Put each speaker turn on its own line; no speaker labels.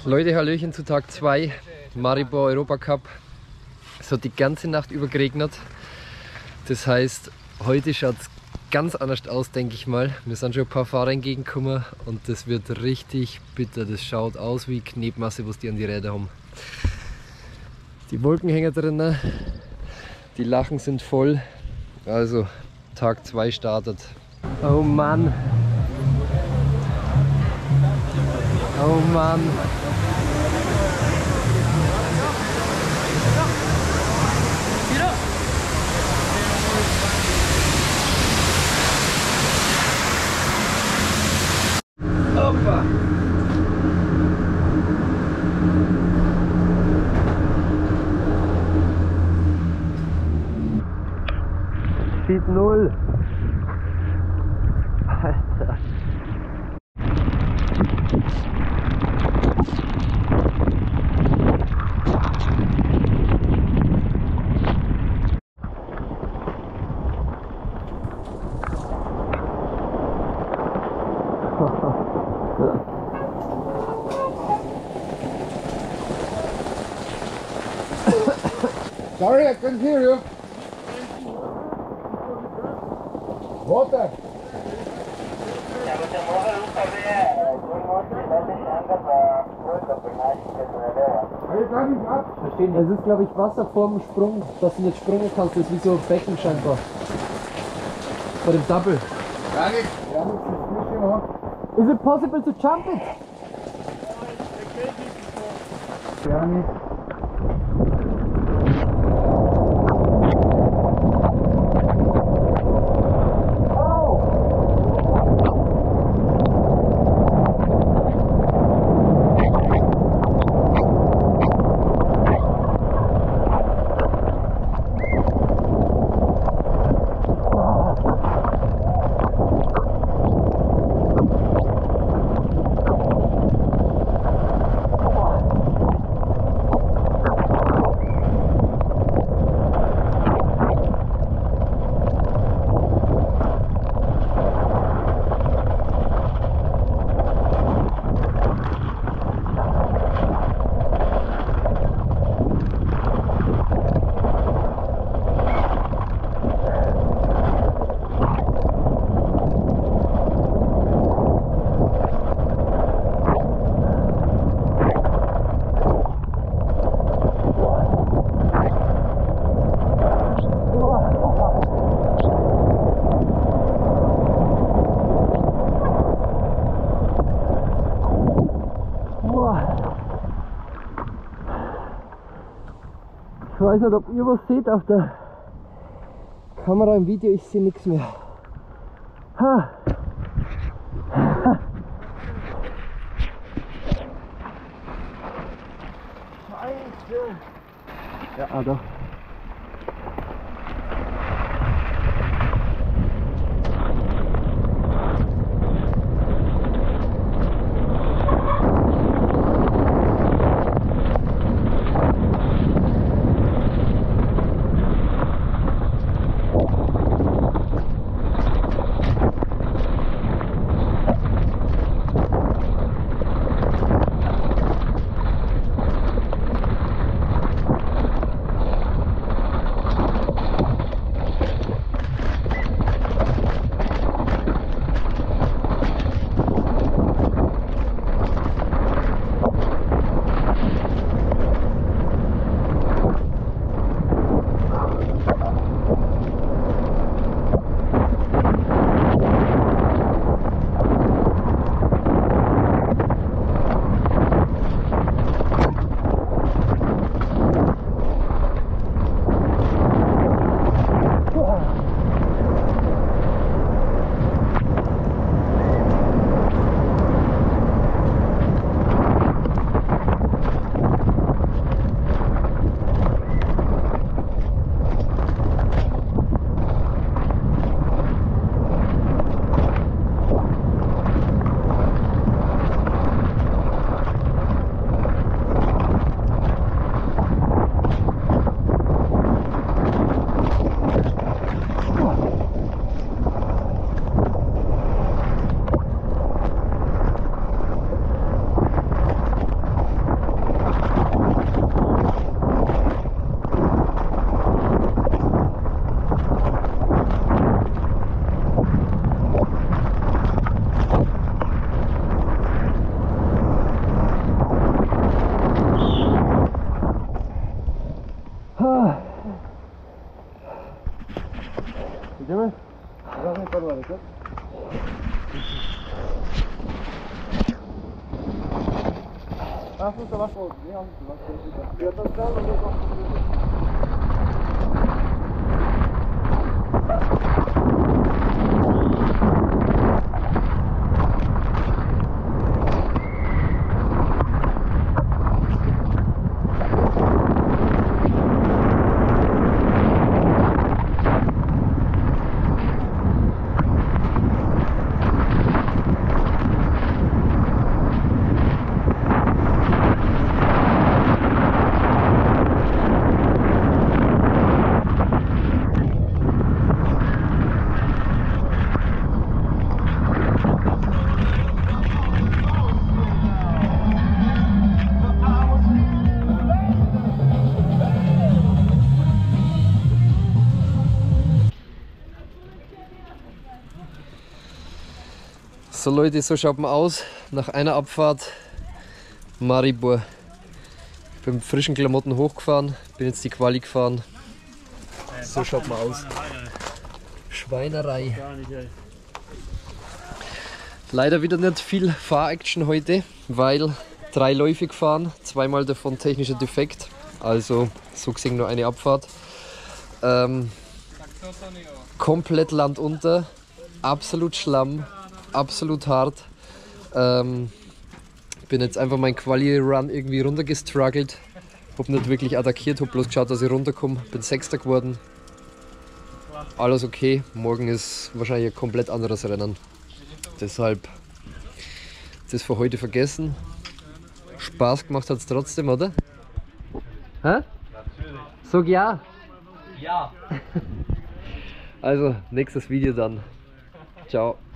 Leute, Hallöchen zu Tag 2, Maribor Europacup. Es hat die ganze Nacht über geregnet. Das heißt, heute schaut es ganz anders aus, denke ich mal. Mir sind schon ein paar Fahrer entgegengekommen und das wird richtig bitter. Das schaut aus wie Knetmasse, was die an die Räder haben. Die Wolken hängen drinnen, die Lachen sind voll. Also, Tag 2 startet. Oh Mann! Oh Mann! Opa! Speed 0! Alter!
Sorry, I couldn't hear you. Water.
Verstehen, es ist glaube ich Wasser vorm Sprung, dass du nicht springen kannst, das ist wie so ein Becken scheinbar. Bei dem Double. Is it possible to jump it?
Ja, nicht.
Ich weiß nicht, ob ihr was seht auf der Kamera, im Video, ich sehe nichts mehr. Ha. Ja, doch.
Lass uns da was holen. Ja, was ja, das kann man nicht machen.
So Leute, so schaut man aus nach einer Abfahrt Maribor. Ich bin mit frischen Klamotten hochgefahren, bin jetzt die Quali gefahren. So schaut man aus. Schweinerei. Leider wieder nicht viel Fahraction heute, weil 3 Läufe gefahren, 2-mal davon technischer Defekt, also so gesehen nur eine Abfahrt. Komplett Land unter, absolut Schlamm. Absolut hart. Bin jetzt einfach mein Quali-Run irgendwie runtergestruggelt. Hab nicht wirklich attackiert, hab bloß geschaut, dass ich runterkomme. Bin 6. geworden. Alles okay. Morgen ist wahrscheinlich ein komplett anderes Rennen. Deshalb das für heute vergessen. Spaß gemacht hat es trotzdem, oder? Hä? Natürlich. Sag ja. Ja. Also, nächstes Video dann. Ciao.